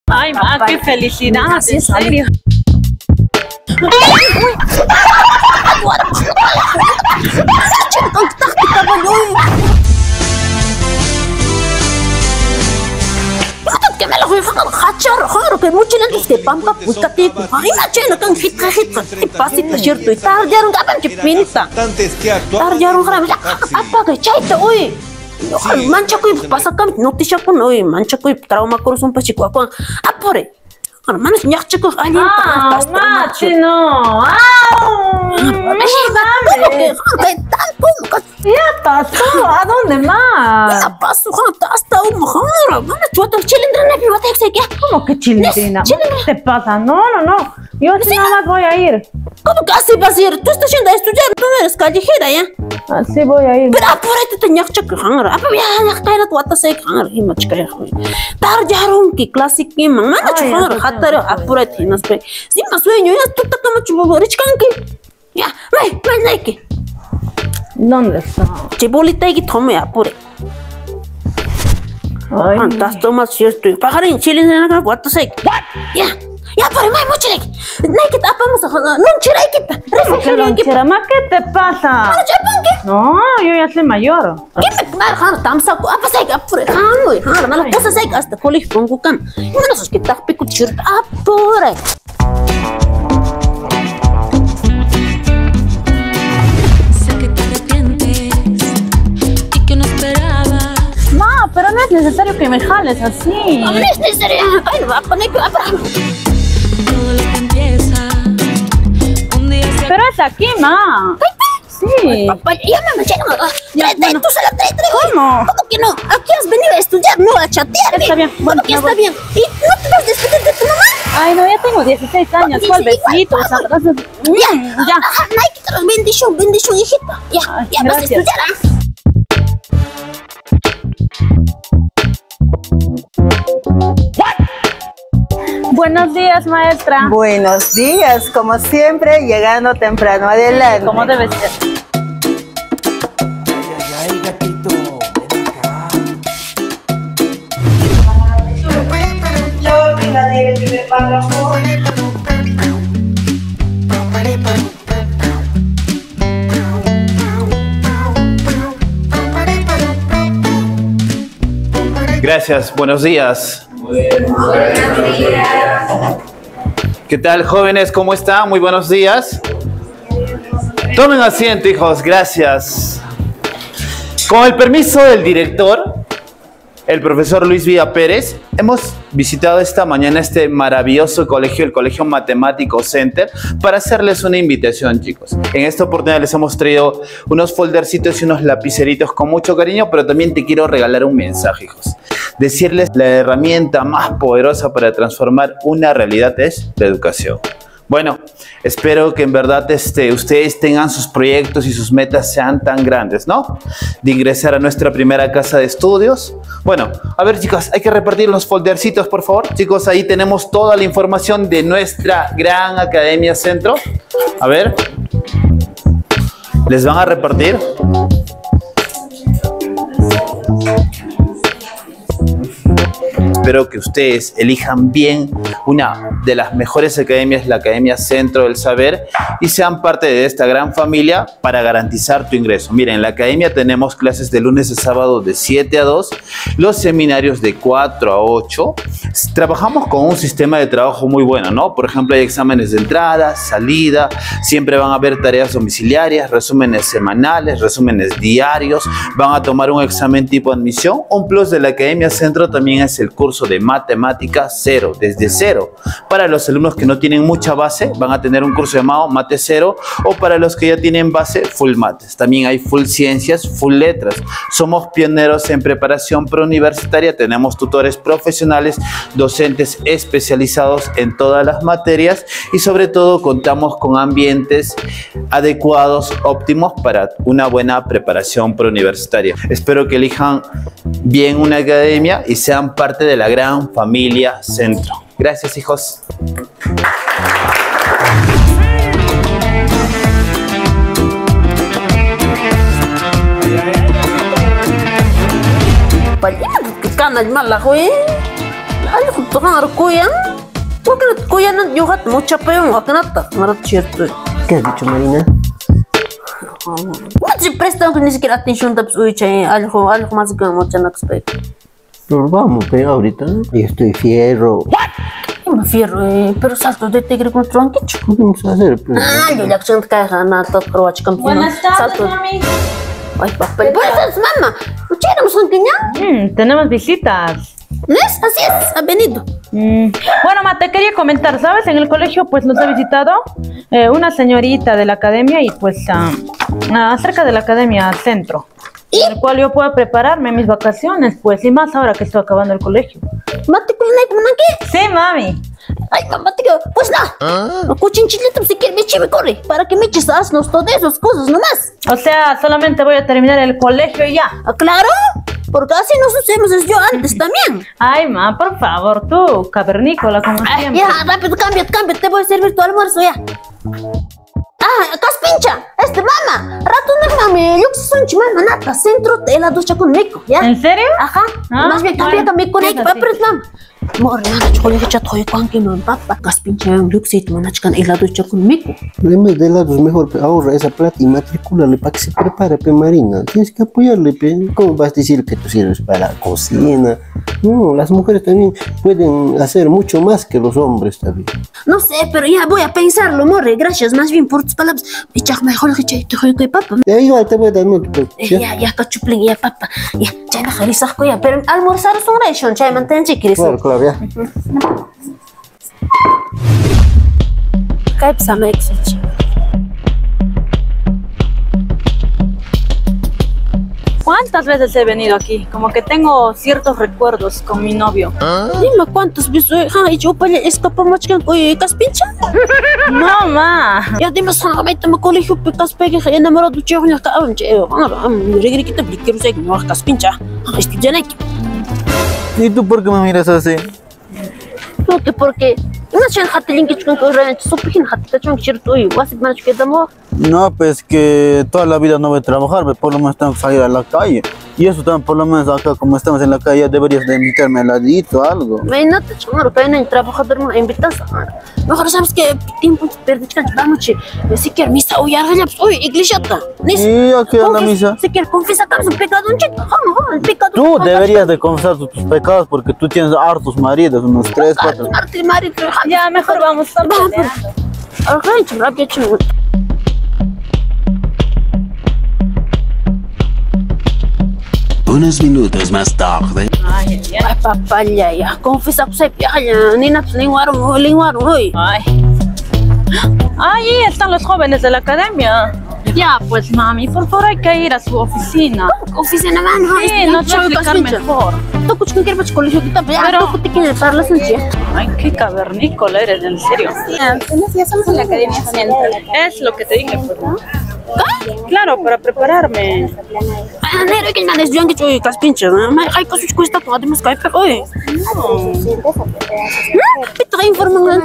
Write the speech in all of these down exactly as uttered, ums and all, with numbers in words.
Ay, ma, qué felicidad, en serio. que me lo voy a hachar, joder, que mucho lentes que pampa puta que harina chena kan hit hit hit pasita cierto y tardaron gaban que pinta tardaron grave apa que chaita uy mancha que pasa kan noticia con uy mancha que trauma corazón pa chico con apore hermanos ñax chico alguien ah mate no ah ya pasó, ¿a dónde más? Ya pasó, hasta un mejor. Bueno, tú a tu chilindrina, ¿me vas a decir qué? ¿Cómo que chilindrina? ¿Qué te pasa? No, no, no. Yo así nada más voy a ir. ¿Cómo que así vas a ir? Tú estás yendo a estudiar, tú eres callejera, ¿ya? Así voy a ir. Pero apúrate, te ñax chico, hangar. Apa ya, ya caer a tu ata se hangar, y machica ya. Tarjaron que clase que man, manda chico, hangar, hataro, apúrate, no sé. Si más sueño, ya tú te tomas chubo, rich canque. Ya, ven, ven, Nike. ¿Dónde está? Chibolita y tome apure. Ay, estás tomando cierto. Pajarín, chile en la guata se. Ya, ya, por más mucho. Nike tapamos a no chiraikita. Refugio, ¿ma qué te pasa? No, yo ya soy mayor. ¿Qué me mar tamsa? Apa se apure. Hanoi, han, mala cosa se hasta colegio con gucan. Menos es que está pico chirta apure. Pero no es necesario que me jales así. No, no es necesario. Ay, va a poner que va a Todo lo que empieza un día se... Pero es aquí, ma. Sí. Papá, ya me manché. Ya, bueno. Tú se la traes, traes. ¿Cómo? ¿Cómo que no? Aquí has venido a estudiar, no a chatear. Está bien. Bueno, que está bien. ¿Y no te vas a despedir de tu mamá? Ay, no, ya tengo dieciséis años. ¿Cuál besito? Ya, ya. Ajá, Nike, te los bendición, bendición, hijita. Ya, ay, ya vas a estudiar, ¿ah? Buenos días, maestra. Buenos días, como siempre, llegando temprano. Adelante. ¿Cómo debe ser? Ay, ay, gatito, ven acá. Yo vi la de que me paga por. Gracias, buenos días. Buenos días. ¿Qué tal, jóvenes? ¿Cómo están? Muy buenos días. Tomen asiento, hijos, gracias. Con el permiso del director, el profesor Luis Villa Pérez, hemos visitado esta mañana este maravilloso colegio, el Colegio Matemático Center, para hacerles una invitación, chicos. En esta oportunidad les hemos traído unos foldercitos y unos lapiceritos con mucho cariño, pero también te quiero regalar un mensaje, hijos. Decirles la herramienta más poderosa para transformar una realidad es la educación. Bueno, espero que en verdad este, ustedes tengan sus proyectos y sus metas sean tan grandes, ¿no? De ingresar a nuestra primera casa de estudios. Bueno, a ver, chicos, hay que repartir los foldercitos, por favor. Chicos, ahí tenemos toda la información de nuestra gran Academia Centro. A ver, ¿les van a repartir? Espero que ustedes elijan bien una de las mejores academias, la Academia Centro del Saber, y sean parte de esta gran familia para garantizar tu ingreso. Miren, en la academia tenemos clases de lunes a sábado de siete a dos, los seminarios de cuatro a ocho. Trabajamos con un sistema de trabajo muy bueno, ¿no? Por ejemplo, hay exámenes de entrada, salida, siempre van a haber tareas domiciliarias, resúmenes semanales, resúmenes diarios, van a tomar un examen tipo admisión. Un plus de la Academia Centro también es el curso de matemática cero, desde cero. Para los alumnos que no tienen mucha base, van a tener un curso llamado Mate Cero, o para los que ya tienen base, Full Mates. También hay Full Ciencias, Full Letras. Somos pioneros en preparación preuniversitaria, tenemos tutores profesionales, docentes especializados en todas las materias y sobre todo contamos con ambientes adecuados, óptimos para una buena preparación preuniversitaria. Espero que elijan bien una academia y sean parte de la gran familia Centro. Gracias, hijos. Palima, que canal mala, güey. Ay, Claro, cuyan. ¿Por qué no cuyan? Yo gato mucha peón, o que nada. No es cierto. ¿Qué has dicho, Marina? No te prestan ni siquiera atención, te uy, algo, algo más que mucha no expecto. Nos vamos, pero ahorita yo estoy fierro. ¿Qué me fierro, eh? Pero salto de tigre con tronquicho. ¿Qué vamos a hacer, pues? Ah, yo ya que siento que nada, todo croache campeón. Buenas tardes, Salto. mami. Ay, papel. Buenas tardes, mamá. ¿No queremos un quiñán? Mm, tenemos visitas. ¿Ves? Así es, ha venido. Mm, Bueno, ma, te quería comentar, ¿sabes? En el colegio pues nos ha visitado eh, una señorita de la academia y pues ah, ah, acerca de la academia centro, ¿Y? el cual yo pueda prepararme en mis vacaciones, pues, y más ahora que estoy acabando el colegio. Mate con la como qué? Sí, mami. Ay, mamá, te digo, pues no. Cuchinchilito, si quieres, me eche, me corre. Para que me eches asnos, todas esas cosas nomás. O sea, solamente voy a terminar el colegio y ya. ¿Ah, claro? Porque así nos hacemos yo antes también. Ay, ma, por favor, tú, cavernícola, como Ay, siempre. ya, rápido, cambia, cambia, te voy a servir tu almuerzo ya. Ah, Caspincha, este mamá, rato no mami, yo que soy un chimama nata, centro de la ducha conmigo, ¿ya? ¿En serio? Ajá, Ah, más bien cambia bueno, conmigo con es ella, así. pero mamá. Mor, nana, chocolate ya estoy con que no papa. Caspincha, un luxito, mana chican, y la ducha conmigo. En vez de helados, mejor pe, ahorra esa plata y matricúlale para que se prepare, pe, Marina. Tienes que apoyarle, pe. ¿Cómo vas a decir que tú sirves para la cocina? No, las mujeres también pueden hacer mucho más que los hombres también. No sé, pero ya voy a pensarlo, more, gracias más bien por tus palabras. Echa mejor que te digo que papa. Ya igual te voy a dar, no te preocupes, Ya, ya, cachuplín, ya, papa. Ya, ya, no realizas ya, pero almorzar es un ration, ya, mantén, si quieres. Claro, claro, ya. Cae psame, exich. ¿Cuántas veces he venido aquí? Como que tengo ciertos recuerdos con mi novio. Dime cuántos veces, ja, y yo para escapar más que oye, Caspincha. No, ma. Ya dime, sa, me tomo colegio, pe, Caspegue, ya enamorado de chico, ya, cabrón, che, regre que te quiero seguir, no, Caspincha. Estudian aquí. ¿Y tú por qué me miras así? No, que porque. No sé, hasta el inglés con que realmente sopijin, hasta que cierto y vas a más que damos. No, pues que toda la vida no voy a trabajar, pues, por lo menos tengo que salir a la calle. Y eso también, por lo menos acá, como estamos en la calle, ya deberías de invitarme al ladito o algo. No te chamaro, pero en trabajador no invitas. Mejor sabes que tiempo perder chance, vamos, che. Si quieres misa, oye, arregla, oye, iglesia. ¿Y a qué anda misa? Si quieres confiesa que es un pecado, un chico, vamos, el pecado. Tú deberías de confesar tus tus pecados porque tú tienes hartos maridos, unos tres, cuatro. Arte, marido, Ya, mejor vamos a vamos. Arrancha, rápido, chico. Unos minutos más tarde. Ay, ay, Ay, papaya, ya, confiesa que se piaja, ni nada, linguaron, linguaron, hoy. ay. Ahí están los jóvenes de la academia. Ya, pues, mami, por favor hay que ir a su oficina. Oficina, mano. Sí, no te voy a explicar mejor. Tú escuchas que quieres colegio que también. Pero- Pero tú te quieres dar la sencilla. Ay, qué cavernícola eres, en serio. Ya estamos en la Academia Centro. Es lo que te dije, pues, ¿no? Claro, para prepararme. Ah, negro, que me desvían que yo caspinche, ¿no? Hay cosas que cuesta como además que hay pero oye. ¿Qué te informan?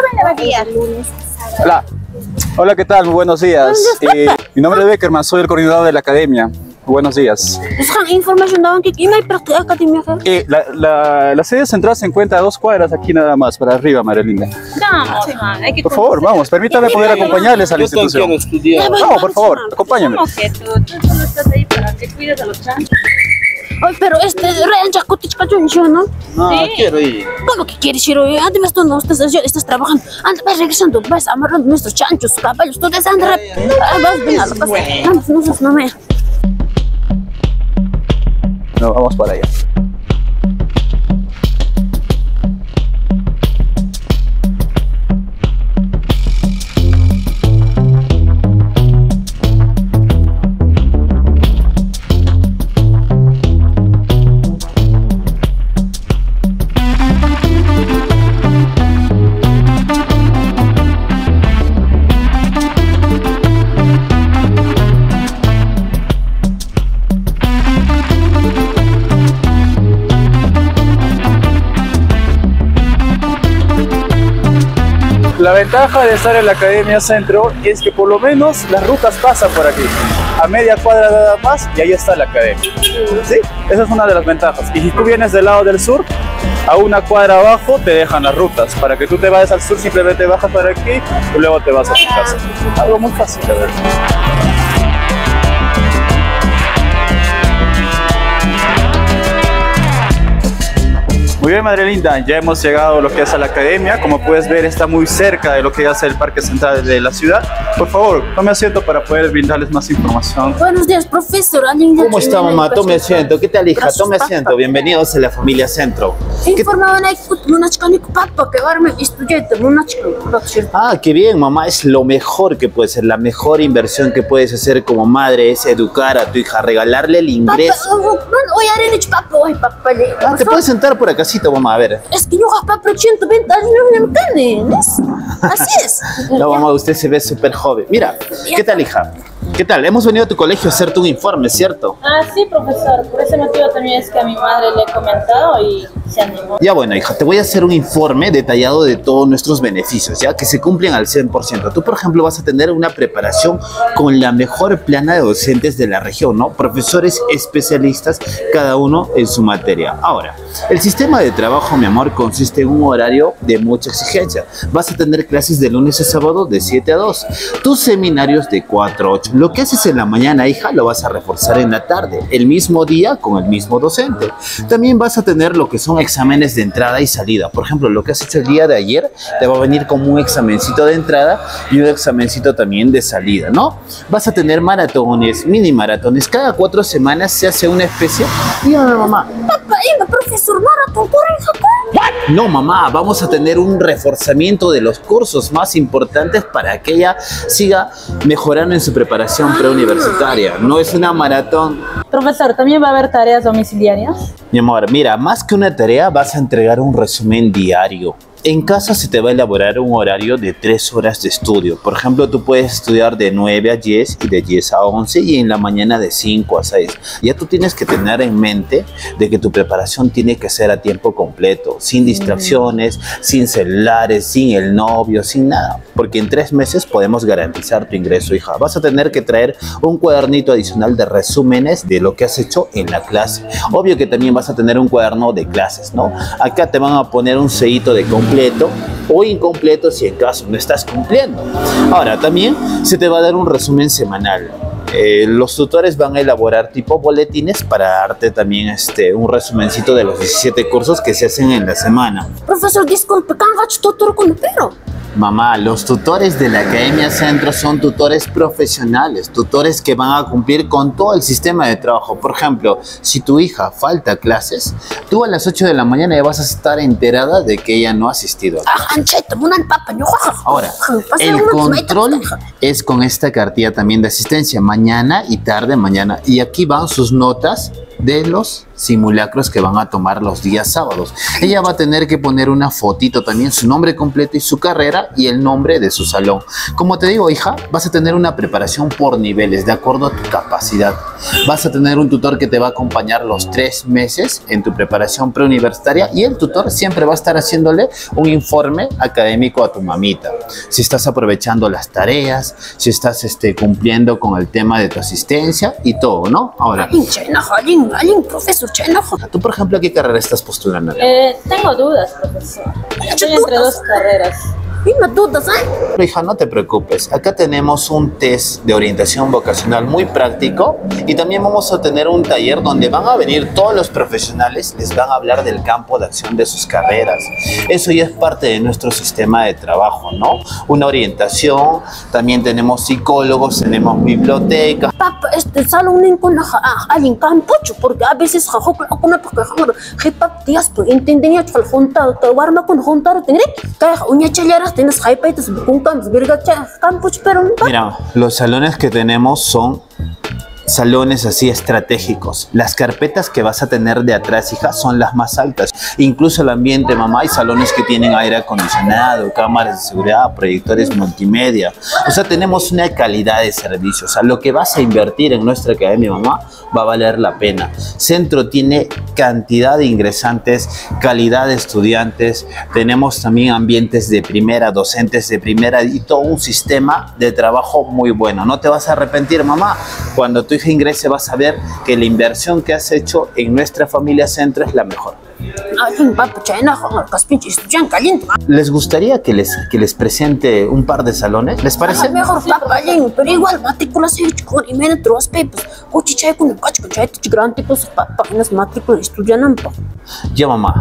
Hola. Hola, ¿qué tal? Muy buenos días. Eh, mi nombre es Beckerman, soy el coordinador de la academia. Buenos días. Es que información daban que no hay práctica academia. Eh, la, la, la sede central se encuentra a dos cuadras aquí nada más, para arriba, María Linda. Vamos, ma, hay que Por favor, vamos, permítame poder acompañarles a la institución. estudiar. Vamos, por favor, acompáñame. ¿Cómo que tú? Tú solo estás ahí para que cuides a los chanchos. Ay, pero este rean ya cotichca yo, ¿no? No, Sí. quiero ir. ¿Cómo que quieres ir hoy? Además tú no estás, estás trabajando. Anda, vas regresando, vas amarrando nuestros chanchos, caballos, tú desde anda. Vas, venga, lo pasa. Vamos, no seas, no me. No, vamos para allá. La ventaja de estar en la Academia Centro es que por lo menos las rutas pasan por aquí. A media cuadra nada más y ahí está la academia. ¿Sí? Esa es una de las ventajas. Y si tú vienes del lado del sur, A una cuadra abajo te dejan las rutas. Para que tú te vayas al sur, simplemente bajas por aquí y luego te vas a tu casa. Algo muy fácil, de verdad. Muy bien, madre linda, ya hemos llegado a lo que es a la academia. Como puedes ver, está muy cerca de lo que es el parque central de la ciudad. Por favor, tome asiento para poder brindarles más información. Buenos días, profesor. ¿Cómo está, mamá? Tome asiento. ¿Qué tal, hija? Tome asiento. Bienvenidos a la familia Centro. Ah, qué bien, mamá. Es lo mejor que puede ser. La mejor inversión que puedes hacer como madre es educar a tu hija, regalarle el ingreso. Ah, te puedes sentar por acá, mamá, a ver. Es que yo papá ciento veinte años no me Así es. No, mamá, usted se ve súper joven. Mira, ¿qué tal, hija? ¿Qué tal? Hemos venido a tu colegio a hacerte un informe, ¿cierto? Ah, sí, profesor. Por ese motivo también es que a mi madre le he comentado y se animó. Ya bueno, hija, te voy a hacer un informe detallado de todos nuestros beneficios, ya que se cumplen al cien por ciento. Tú, por ejemplo, vas a tener una preparación con la mejor plana de docentes de la región, ¿no? Profesores especialistas, cada uno en su materia. Ahora, el sistema de trabajo, mi amor, consiste en un horario de mucha exigencia. Vas a tener clases de lunes a sábado de siete a dos. Tus seminarios de cuatro a ocho. Lo que haces en la mañana, hija, lo vas a reforzar en la tarde, el mismo día con el mismo docente. También vas a tener lo que son exámenes de entrada y salida. Por ejemplo, lo que has hecho el día de ayer te va a venir como un examencito de entrada y un examencito también de salida, ¿no? Vas a tener maratones, mini maratones. Cada cuatro semanas se hace una especie. Dígame, mamá. Papá, profesor, maratón, No, mamá, vamos a tener un reforzamiento de los cursos más importantes para que ella siga mejorando en su preparación preuniversitaria. No es una maratón. Profesor, ¿también va a haber tareas domiciliarias? Mi amor, mira, más que una tarea vas a entregar un resumen diario. En casa se te va a elaborar un horario de tres horas de estudio. Por ejemplo, tú puedes estudiar de nueve a diez y de diez a once y en la mañana de cinco a seis. Ya tú tienes que tener en mente de que tu preparación tiene que ser a tiempo completo, sin distracciones, sin celulares, sin el novio, sin nada. Porque en tres meses podemos garantizar tu ingreso, hija. Vas a tener que traer un cuadernito adicional de resúmenes de lo que has hecho en la clase. Obvio que también vas a tener un cuaderno de clases, ¿no? Acá te van a poner un sellito de completo o incompleto si en caso no estás cumpliendo. Ahora, también se te va a dar un resumen semanal. Eh, los tutores van a elaborar tipo boletines para darte también este, un resumencito de los diecisiete cursos que se hacen en la semana. Profesor, disculpe, ¿can gacho tutor con pero? Mamá, los tutores de la Academia Centro son tutores profesionales, tutores que van a cumplir con todo el sistema de trabajo. Por ejemplo, si tu hija falta clases, tú a las ocho de la mañana ya vas a estar enterada de que ella no ha asistido. Ahora, el control es con esta cartilla también de asistencia, mañana y tarde, mañana. Y aquí van sus notas de los simulacros que van a tomar los días sábados. Ella va a tener que poner una fotito también, su nombre completo y su carrera y el nombre de su salón. Como te digo, hija, vas a tener una preparación por niveles, de acuerdo a tu capacidad. Vas a tener un tutor que te va a acompañar los tres meses en tu preparación preuniversitaria y el tutor siempre va a estar haciéndole un informe académico a tu mamita. Si estás aprovechando las tareas, si estás este, cumpliendo con el tema de tu asistencia y todo, ¿no? Ahora, profesor, ¿tú, por ejemplo, a qué carrera estás postulando? Eh, tengo dudas, profesor. Estoy entre dos carreras. Dime dudas, ¿eh? Pero, hija, no te preocupes. Acá tenemos un test de orientación vocacional muy práctico y también vamos a tener un taller donde van a venir todos los profesionales, les van a hablar del campo de acción de sus carreras. Eso ya es parte de nuestro sistema de trabajo, ¿no? Una orientación, también tenemos psicólogos, tenemos bibliotecas. Papá, este salón con alguien campocho, porque a veces jajo con una porque jajo, hipap tías, pues entendía que el junta, que guarma con juntar, tener que uña chaleras, tienes hypaitas, con campos, verga campocho, pero no. Mira, los salones que tenemos son salones así estratégicos. Las carpetas que vas a tener de atrás, hija, son las más altas. Incluso el ambiente, mamá, hay salones que tienen aire acondicionado, cámaras de seguridad, proyectores multimedia. O sea, tenemos una calidad de servicio. O sea, lo que vas a invertir en nuestra academia, mamá, va a valer la pena. Centro tiene cantidad de ingresantes, calidad de estudiantes. Tenemos también ambientes de primera, docentes de primera y todo un sistema de trabajo muy bueno. No te vas a arrepentir, mamá, cuando tu hija ingrese vas a ver que la inversión que has hecho en nuestra familia Centro es la mejor. Alguien papa chayna joder, caspinche estudian caliente. ¿Les gustaría que les, que les presente un par de salones? ¿Les parece? Mejor papa alguien, pero igual matrículas se hecho con y me entro a papers. Uchi chay con el cacho chay te grande pues papa unas matrículas estudian pa. Ya mamá.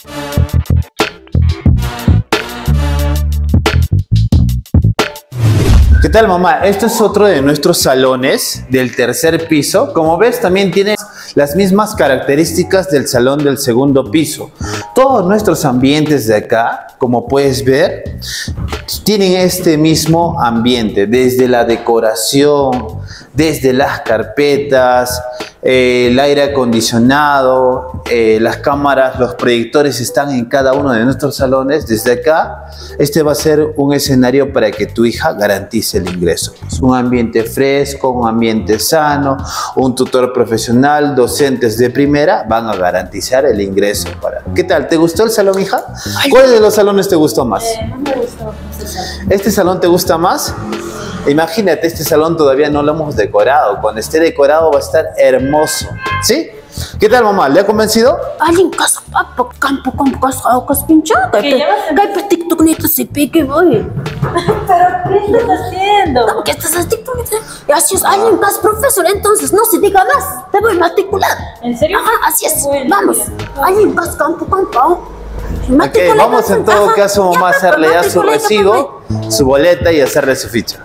¿Qué tal, mamá? Este es otro de nuestros salones del tercer piso. Como ves, también tiene las mismas características del salón del segundo piso. Todos nuestros ambientes de acá, como puedes ver, tienen este mismo ambiente, desde la decoración, desde las carpetas, eh, el aire acondicionado, eh, las cámaras, los proyectores están en cada uno de nuestros salones. Desde acá, este va a ser un escenario para que tu hija garantice el ingreso. Es un ambiente fresco, un ambiente sano, un tutor profesional, docentes de primera van a garantizar el ingreso. Para... ¿Qué tal? ¿Te gustó el salón, hija? ¿Cuál de los salones te gustó más? Eh, no me gustó ese salón. ¿Este salón te gusta más? Imagínate, este salón todavía no lo hemos decorado. Cuando esté decorado va a estar hermoso. ¿Sí? ¿Qué tal, mamá? ¿Le ha convencido? Alguien casa papa campo con casa o caspincha. ¿Qué llevas en- Cay per TikTok neta se pique voy. ¿Pero qué estás haciendo? ¿Qué estás haciendo TikTok? Así es, alguien más profesor, entonces no se diga más. Te voy a matricular. ¿En serio? Ajá, así es. Bueno. Vamos. Alguien más campo campo. Ok, vamos en todo caso, mamá, a hacerle ya su recibo, su boleta y hacerle su ficha.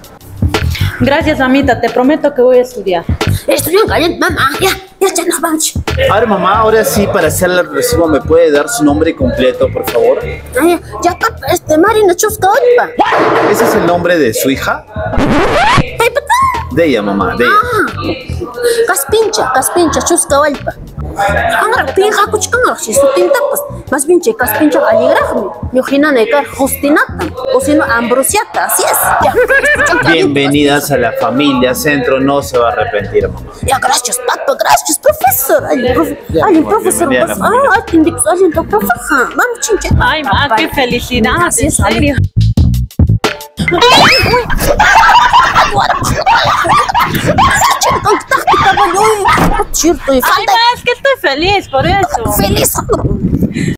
Gracias, mamita. Te prometo que voy a estudiar. Estudian caliente, mamá. Ya, ya, ya nos vamos. Ahora, mamá, ahora sí, para hacerle el recibo, ¿me puede dar su nombre completo, por favor? Ay, ya, papa, este Marina Chusca, opa. ¿Ese es el nombre de su hija? Ay, papá. De ella, mamá, de ella. Ah, Caspincha, caspincha, chusca, opa. Ahora, pinja, cuchcanga, si su tinta, pues, más bien, che, caspincha, aligrafme. Yo, gina, necar, justinata, o si no, ambrosiata, así es. Ya, estudian caliente. Bienvenidas a la familia Centro, no se va a arrepentir, mamá. Ya, gracias, pato, gracias, profesor. Alguien, profe, Ya, alguien amor, profesor, bienvenida a pues, la familia. ah, alguien, dijo, alguien, profesor, ja, vamos, chinche. Ay, ma, qué felicidad. Así En es, serio. Cierto, y Ay, falta ma, es que estoy feliz por eso. feliz.